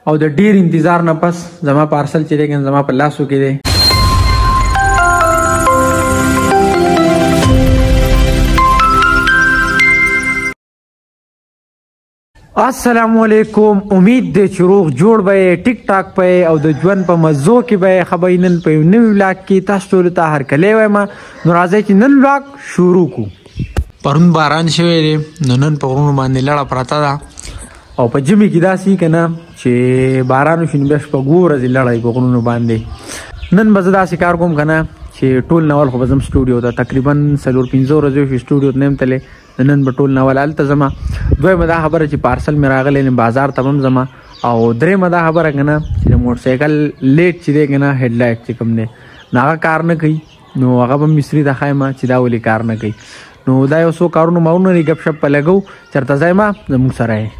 او د ډیر انتظار نه پس زما پارسل چې دی زما په لاسو کې دی. السلام علیکم. امید دی چې روغ جوړ به ټیک ټاک په او د ژوند په مزو کې به خبرې نن په یو نوي ولاګ کې تاسو ټولو ته هرکلی وایم. نو راځئ چې نن ولاګ شروع کړو. پرون باران شوی دی نو نن په غرونو باندې لړه پرته ده او په ژمي کې داسې که نه چې باران وشي نو بیا شپږ ورځې لړی په غرونو باندې. نن به زه داسې کار کوم که نه چې ټول ناول خو به ځم سټوډیو ته تقریبا 4-5 ورځې وشي سټوډیو ته نه یم تللی. نن به ټول ناول هلته ځمه. دویمه دا خبره چې پارسل مې راغلی نه بازار ته به هم ځمه. او درېیمه دا خبره که نه چې د موټرسایکل لیټ چې دی که نه هیډ لایټ چې کوم دی نو هغه کار نه کوي. نو هغه به مصري ته ښایم چې دا ولې کار نه کوي. نو دا یو څو کارونه ما ونه لري ګپ شپ په لګو چېرته ځای ما زموږ سره یې.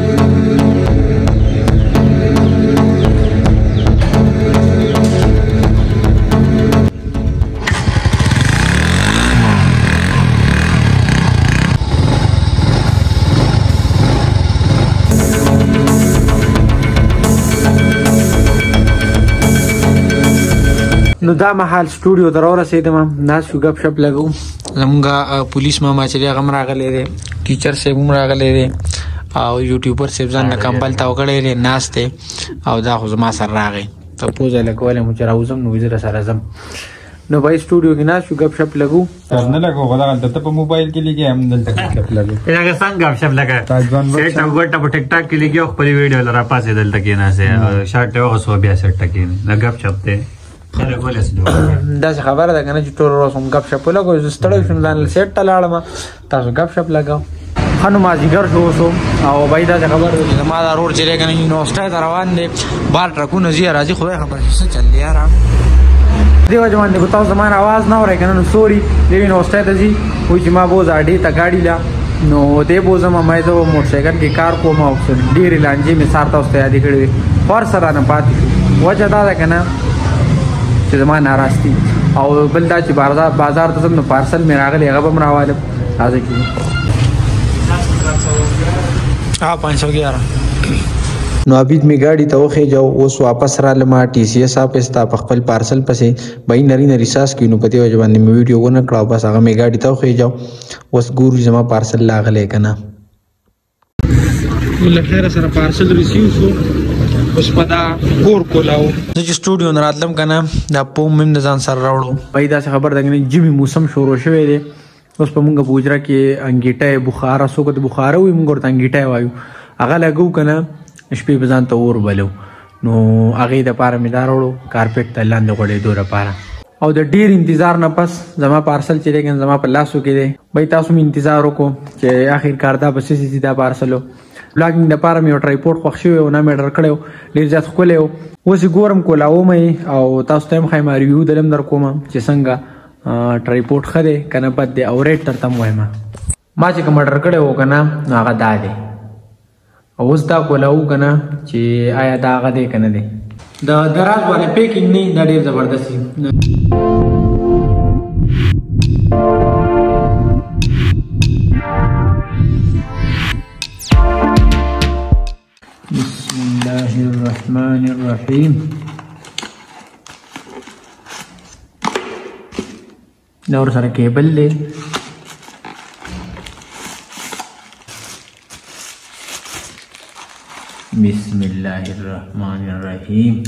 نو دا مهال سټوډیو ته راورسېدم. ناست شو ګپ شپ لګو. زمونږ پولیس ماما چې دی هغه هم راغلی دی، ټیچر صاحب هم راغلی دی او یوټیوبر صاحب ځان نه کمبل تاو کړی دی ناست دی او دا خو زما سره راغی. تپوس یې لګولی مو چې راوځم نو زه راسره ځم. نو بھائی سټوډیو کې ناست شو ګپ شپ لګو. نه لګو خو دغلته ته په موبایل کې لګې هم دلته ګپ شپ لګو. هغه څنګه ګپ شپ لګا سیټ او ګټه په ټیک ټاک کې لګي او خپل ویډیو لرا پاسې دلته کې نه سه شارټ یو غسو بیا سیټ کې نه ګپ شپ ته داسې خبره ده که نه چې ټول ورځ هم ګپ شپ ولګوو. زه ستړی شوم ځان سیټ ته لاړم تاسو ګپ شپ لګاو. ښه نو مازدیګر شو اوس او بھائی داسې خبره ده چې زما دا روډ چې دی که نه یونیورسټۍ ته روان دی بار ټرکونه ځي راځي خدای خبر چې څه چل دی یاره. دې وجه باندې که تاسو زما آواز نه اورئ که نه نو سوري. دی یونیورسټۍ ته ځي وایي چې ما بوز اډې ته ګاډي له نو دی بوزم ما زه موټرسایکل کې کار کوم او ډېرې لانجې مې سار تاسو ته یادې کړې وې خو هر څه رانه پاتې شو. وجه دا ده که نه چې زما ناراستی او بل دا چې بازار ته ځم نو پارسل مې راغلی هغه به م راوالم. راځئ چې 511 نو عبید می گاڑی ته وخېجاو. اوس واپس رالم ټي سی ایس آفس ته په خپل پارسل پسې بهی نری نری ساس کړي. نو په دې وجه باندې مې ویډیو ونه کړه او بس هغه می ګاډي ته وخېجاو. اوس ګورو زما پارسل راغلی که نه. له خیره سره پارسل ریسیو شو. اوس په دا کور کولاو زه چې سټوډیو نه راتلم که نه دا پوم مې هم د ځان سره راوړو. بهی داسې خبر ده که نه ژمي موسم شروع شوی دی. اوس په مونږ په حجره کې انګیټی بخاره څوک ته بخاره وایي مونږ ورته انګیټی وایو هغه لګو که نه شپې به ځان ته اور بلو. نو هغې دپاره مې دا راوړو کارپېټ ته لاندې غوړېدو دپاره. او د ډېر انتظار نه پس زما پارسل چې دی زما په لاسو کې دی. بهی تاسو مې انتظار وکړو چې آخر کار دا به څه سي دا پارسلو. بلاګینګ دپاره مې یو ټرایپورډ خوښ شوی او نه مې ډر کړی و ډېر زیات ښکلی و. اوس یې ګورم کولاوم یې او تاسو ته هم ښایم ریویو دلم در کوم چې څنګه ټرایپورډ ښه دی که نه بد دی او ریټ درته هم وایم. ما چې کوم ډر کړی و که نه نو هغه دا دی. اوس دا کولاو که نه چې آیا دا هغه دی که نه دی. د دراز باندې پیکینګ نه دا ډېر زبردست دی. بسم الله الرحمن الرحیم. دا ور سره کیبل دی. بسم الله الرحمن الرحیم.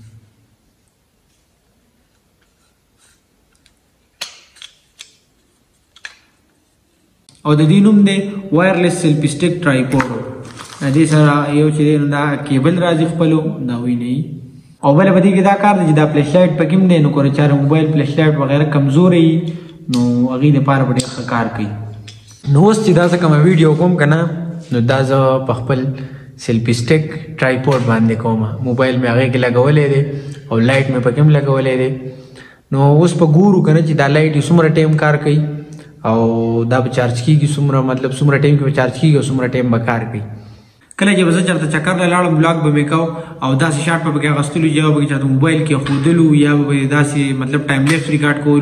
او د دې نوم دی وایرلیس سیلفي سټیک ټرایپوډ. دې سره یو چې دی نو دا کیبل راځي خپلو دا وینئ. او بله په دې کې دا کار دی چې دا فلش لایټ پکې هم دی نو که چا موبایل فلش لایټ وغیره کمزوری نو هغې دپاره به ډېر ښه کار کوي. نو اوس چې دا زه کومه ویډیو کوم که نه نو دا زه په خپل سیلفي سټیک ټرایپوډ باندې کوم. موبایل مې هغې کې لګولی دی او لایټ مې پکې هم لګولی دی. نو اوس په ګورو که نه چې دا لایټ څومره ټایم کار کوي او دا به چارج کېږي څومره مطلب څومره ټایم کې به چارج کېږي او څومره ټایم به کار کوي. کله چې به زه چېرته چکر له لاړم بلاګ به مې کو او داسې شاټ به پکې اخیستلو یا به چېرته موبایل کې ښودلو یا به داسې مطلب ټایم لیپس ریکارډ کولو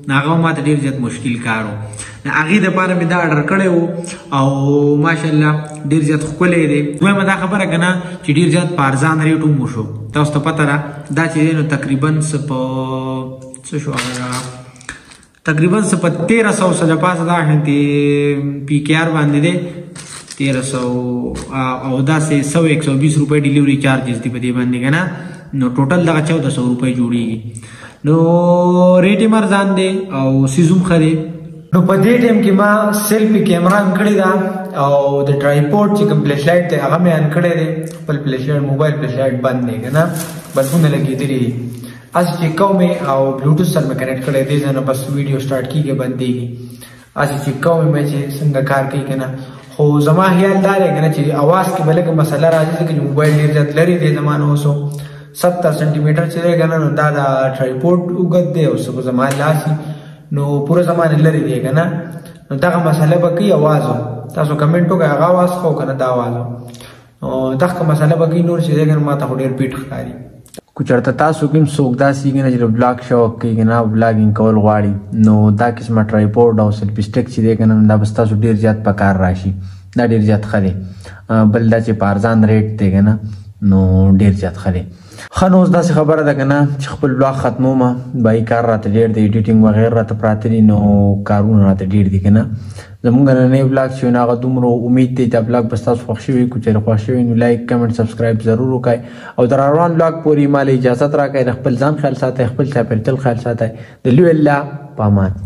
هغه ماته ډیر زیات مشکل کار و. هغې دپاره مې دا اډر کړی و او ماشاءالله ډیر زیات ښکلی دی. دویمه دا خبره که نه چې ډیر زیات په ارزان ریټ هم وشو. تاسو ته پته ده دا چې دی نو تقریبا څه شو هغه تقریبا څه په 1300 څه د پاسه دا شانتې پی کې آر باندې دی 1300 او داسې 100-120 روپۍ ډیلیوري چارجز دي په دې باندې که نه نو ټوټل دغه 1400 روپۍ جوړېږي. نو ریټ یې ارزان دی او سیز هم ښه دی. نو په دې ټایم کې ما سیلفي کیمرا هم کړې ده او د ټرایپوډ چې کوم فلیش لایټ دی هغه مې آن کړی دی. خپل فلیش لایټ موبایل فلیش لایټ بند دی که نه بلبونه لګېدلي دي. هسې چې کوم او بلوټوث سره مې کنیکټ کړی دی ځنه بس ویډیو سټارټ کېږي بندېږي. هسې چې کوم مې چې څنګه کار کوي که نه خو زما خیال دا دی که نه چې اواز کې به لږه مسله راځي ځکه چې موبایل ډېر زیات لرې دی زما نه اوس 70 سنټي میټر چې دی که نه نو دا د ټرایپوډ اوږد دی او څه زما لاس نو پوره زما نه لرې دی که نه نو دغه مسله به کوي اواز تاسو کمنټ وکړئ هغه اواز خو که نه دا اواز دغه مسله به کوي نور چې دی که نه ما ته خو ډېر پیټ ښکاري. که چېرته تاسو کې هم څوک داسې که نه چې د بلاګ شوق کوي که نه بلاګینګ کول غواړي نو دا قسمه ټرایپوډ او سیلفي سټیک چې دی که نه دا به ستاسو ډېر زیات په کار راشي. دا ډېر زیات ښه دی. بل دا چې په ارزان ریټ دی که نه نو ډېر زیات ښه دی. ښه نو اوس داسې خبره ده که نه چې خپل بلاګ ختمومه بهایي کار راته ډېر دی ایډیټینګ وغیره راته پراته دي نو کارونه راته ډېر دي که نه. زمونږ نننی بلاګ چې نو هغه دومره امید دی دا بلاګ به ستاسو خوښ شوي که چېرې خوښ شوي نو لایک کمنټ سبسکرایب ضرور وکړئ او د راروان بلاګ پورې ما له اجازت راکړئ. د خپل ځان خیال ساتئ خپل چاپېریال خیال ساتئ. د لوی الله په امان.